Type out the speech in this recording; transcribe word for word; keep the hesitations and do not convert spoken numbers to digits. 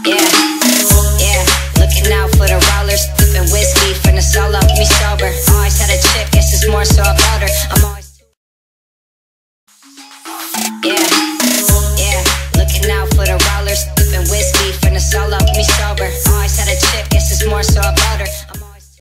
Yeah, yeah, looking out for the rollers, sipping whiskey from the solo, me sober. Always had a chick, guess it's more so about her. I'm always too. Yeah.